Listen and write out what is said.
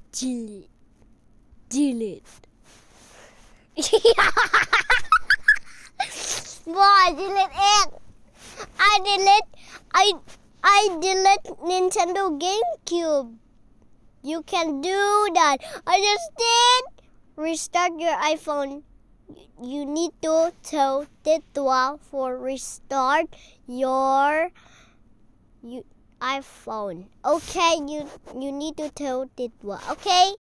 Delete. Delete. Boy, delete it. I delete Nintendo GameCube. You can do that. I just did. Restart your iPhone. You need to tell Titwa for restart your iPhone. Okay, you need to tell Titwa. Okay.